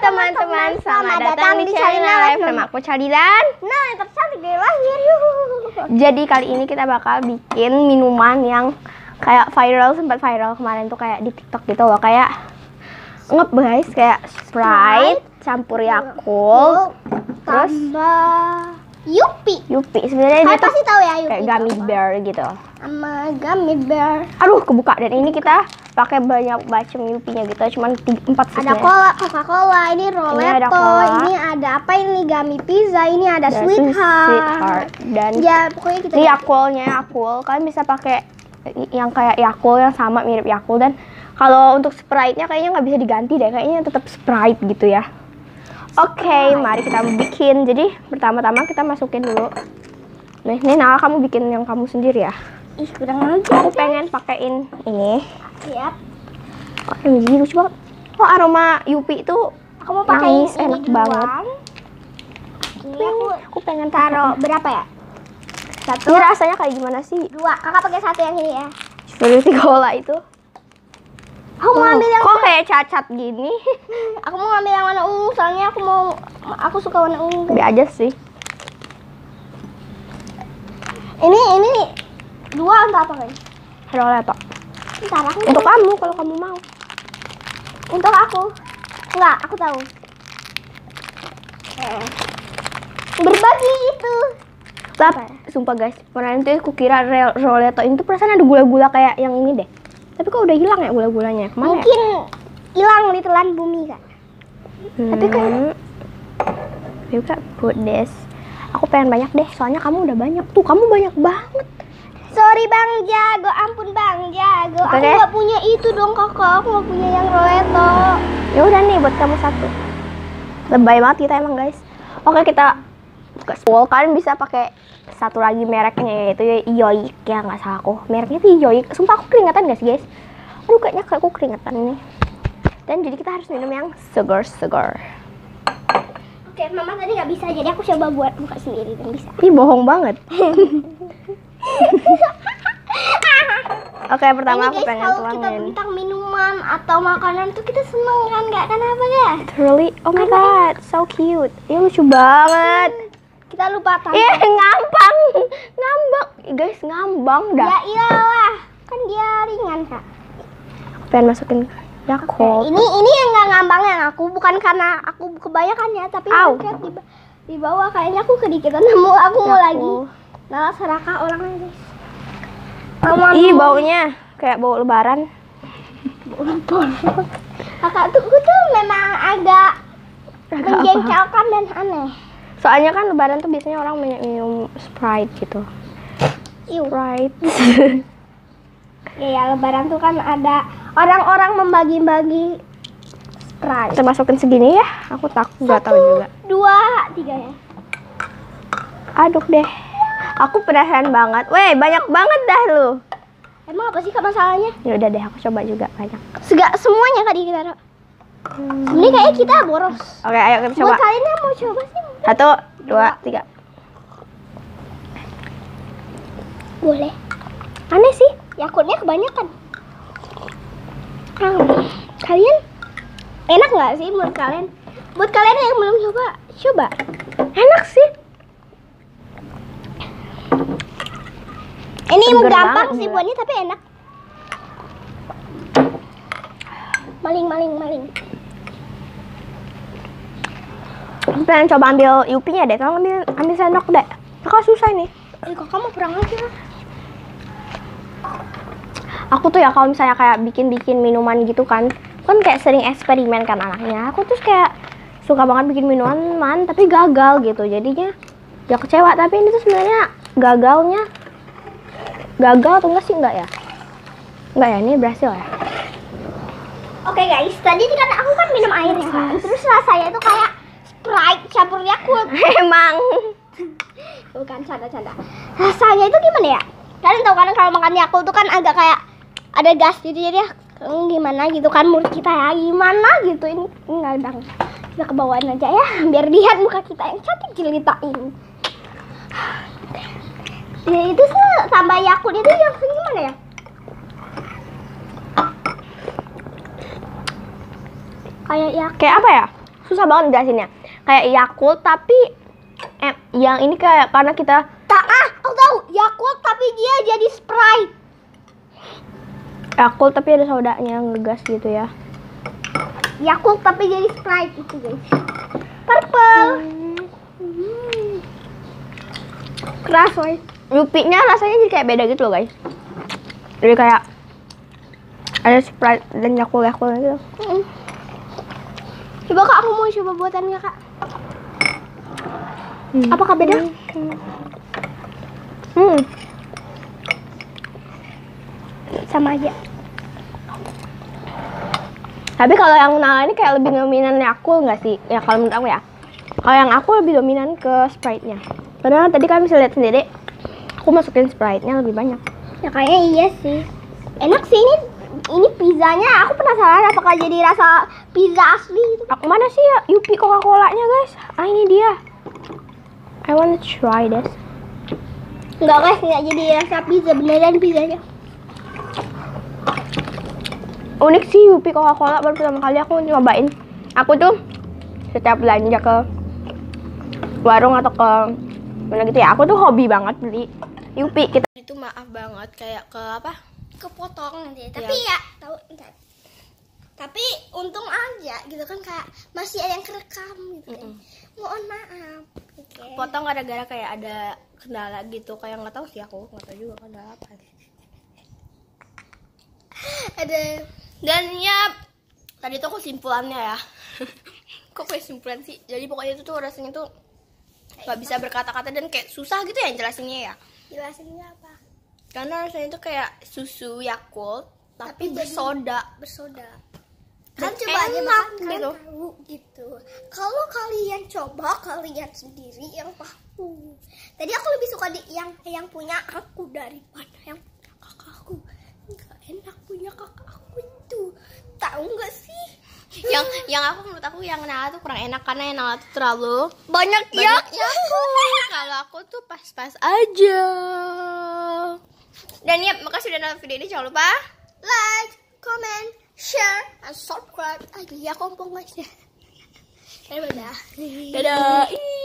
teman-teman, selamat datang di Shalina Live. Nama aku Shalidan. Nah, yang tercantik dari lahir. Jadi kali ini kita bakal bikin minuman yang kayak viral, sempat viral kemarin tuh kayak di TikTok gitu loh, kayak ngep guys, kayak Sprite campur Yakult, terus Yupi. Sebenarnya dia tuh pasti tahu ya Yupi. kayak gummy bear gitu. Sama gummy bear. Aduh, kebuka. Dan ini kita pakai banyak macam Yupinya gitu, cuman 4 sih. Ada cola, Coca-Cola, ini Roletto, ini ada apa ini gummy pizza, ini ada Sweetheart. Dan ya pokoknya kita ini Yakult. Kalian bisa pakai yang kayak Yakult yang sama mirip Yakult, dan kalau untuk Sprite-nya kayaknya nggak bisa diganti deh, kayaknya tetap Sprite gitu ya. Oke, mari kita bikin. Jadi pertama-tama kita masukin dulu. Nah, ini Nala, kamu bikin yang kamu sendiri ya. Ih, kurang aja. Aku pengen pakein ini. Siap. Oke, ini lucu banget. Oh, aroma Yupi itu Aku mau pakai nice, enak banget. Ini Aku pengen taruh berapa ya? Ini rasanya kayak gimana sih? 2. Kakak pakai 1 yang ini ya. Seperti cola itu. Aku mau ambil yang kok kayak cacat gini? Aku mau ngambil yang warna ungu, soalnya aku suka warna ungu. Be aja sih. Ini 2 untuk apa guys? Roletto. Bentar, aku Untuk kamu kalau kamu mau. untuk aku. Enggak, aku tahu. Berbagi itu. Tapi sumpah guys, kemarin tuh aku kira Roletto itu perasaan ada gula-gula kayak yang ini deh. Tapi kok udah hilang ya gula-gulanya? Kemana Mungkin hilang ditelan bumi kan. Tapi kan bisa put this. Aku pengen banyak deh, soalnya kamu udah banyak tuh. Kamu banyak banget. sorry Bang Jago, ampun Bang Jago. Aku Oke. nggak punya itu dong kakak, aku nggak punya yang Roletto. Ya udah nih buat kamu 1. Lebay banget kita emang guys. Oke, kita buka spool. Kalian bisa pakai satu lagi mereknya, yaitu Yoik ya, nggak salah aku. Mereknya tuh Yoik. Sumpah aku keringetan guys guys. Aduh, kayaknya aku keringetan nih. Dan jadi kita harus minum yang segar. Oke, mama tadi nggak bisa, jadi aku coba buat buka sendiri dan bisa. Ih, bohong banget. Oke, pertama aku Ini guys, pengen kalau kita tuangin. tentang minuman atau makanan tuh kita seneng kan, nggak kenapa ya? Really? Oh my god, so cute. Ya lucu banget. Kita lupa tambah. Ngambang. Guys, ngambang dah. Ya iyalah, kan dia ringan kak. Aku pengen masukin Yakult. Ini yang nggak ngambang yang aku, bukan karena aku kebanyakan ya, tapi Au. lihat di bawah kayaknya aku kedikitan. Aku mau Yakult. lagi. Nah, serakah orangnya guys. Ih, baunya kayak bau lebaran. Kakak tuh memang agak menjengkelkan dan aneh. Soalnya kan lebaran tuh biasanya orang minum Sprite gitu. Iu. Sprite. Ya, lebaran tuh kan ada orang-orang membagi-bagi Sprite. Kita masukin segini ya. Aku nggak tahu juga. 2, 3 ya. Aduk deh. Aku penasaran banget. Weh, banyak banget dah lu. Emang apa sih kak masalahnya? Ya udah deh, aku coba juga banyak. Semuanya kak kita taruh. Ini kayak kita boros. Oke, ayo kita coba. Buat kalian yang mau coba sih. 1, 2, 3. Boleh. Aneh sih. Yakultnya kebanyakan. Kalian enak nggak sih menurut kalian? Buat kalian yang belum coba. Enak sih. Ini Seger gampang banget sih juga. buatnya tapi enak. Maling. Aku pengen coba ambil Yupinya deh. Tolong ambil sendok deh. Kakak susah nih. Kok kamu kurang aja? Aku tuh ya kalau misalnya kayak bikin minuman gitu kan kayak sering eksperimen kan anaknya. Aku tuh kayak suka banget bikin minuman tapi gagal gitu. Jadinya ya kecewa. Tapi ini tuh sebenarnya gagal atau enggak sih? Enggak ya, ini berhasil ya. Oke guys, tadi kan aku kan minum air ya kan. Terus rasanya itu kayak Sprite campur Yakult. Emang Bukan canda-canda. Rasanya itu gimana ya? Kalian tahu kan kalau makan Yakult tuh kan agak kayak ada gas gitu, jadi ya gimana gitu kan mulut kita ya, gimana gitu. Ini enggak dang. Kita kebawaan aja ya, biar lihat muka kita yang cantik jelita ini. Ya itu tambah Yakult itu yang gimana ya? Kayak apa ya? susah banget jelasinnya. Kayak Yakult tapi yang ini kayak karena kita Aku tahu Yakult tapi dia jadi Sprite. Yakult tapi ada sodanya ngegas gitu ya. Yakult tapi jadi Sprite itu guys. Purple. Keras guys. Yupinya rasanya jadi kayak beda gitu loh guys. Jadi kayak ada Sprite dan Yakult gitu. Coba Kak, aku mau coba buatannya Kak. Apakah beda? Sama aja. Tapi kalau yang Nala ini kayak lebih dominan Yakult nggak sih? Ya kalau menurut aku ya. Kalau yang aku lebih dominan ke Sprite-nya. Padahal tadi kalian bisa lihat sendiri, aku masukin Sprite-nya lebih banyak. Ya kayaknya iya sih. Enak sih ini pizzanya. Aku penasaran apakah jadi rasa pizza asli gitu. Aku mana sih ya Yupi Coca-Colanya guys? Ini dia. I wanna try this. Enggak guys, nggak jadi rasa pizza beneran pizzanya. Unik sih Yupi Coca-Cola, baru pertama kali aku nyobain. Aku tuh setiap belanja ke warung atau ke mana gitu ya, aku tuh hobi banget beli Yupi. Kita itu maaf banget kayak ke apa? Kepotong nanti. Tapi ya tahu entar. Tapi untung aja gitu kan kayak masih ada yang kerekam gitu kan. Mohon maaf. Okay. Potong gara-gara kayak ada kendala gitu, kayak nggak tahu sih, aku nggak tahu juga kendala apa. Ada. Dan ya tadi tuh kesimpulannya ya. Kok kesimpulan sih? Jadi pokoknya itu tuh rasanya tuh nggak bisa berkata-kata dan kayak susah gitu ya jelasinnya ya. Jelasinnya apa? Karena rasanya tuh kayak susu Yakult tapi bersoda. Kan Dan coba aja enak makan gitu. tahu gitu. Kalau kalian coba, kalian sendiri yang tahu. Tadi aku lebih suka yang punya aku daripada yang punya kakakku. Nggak enak punya kakakku itu. Tahu nggak sih? Yang aku menurut aku yang Nala tuh kurang enak karena yang Nala tuh terlalu Banyak Yakult. Kalau aku tuh pas-pas aja. Dan ya, makasih udah nonton video ini. Jangan lupa like, comment, share, and subscribe. Ya kompong guys ya. Dadah. dadah.